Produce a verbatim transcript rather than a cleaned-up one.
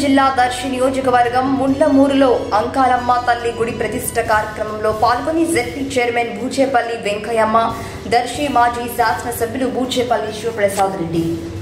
జిల్లా దర్శి నియోజకవర్గం ముండ్లమూరులో అంకాలమ్మ తల్లి గుడి ప్రతిష్ఠ కార్యక్రమంలో పాల్గొని జెడ్పీ చైర్మన్ బూచేపల్లి వెంకయ్యమ్మ, దర్శి మాజీ శాసనసభ్యులు బూచేపల్లి శివప్రసాద్ రెడ్డి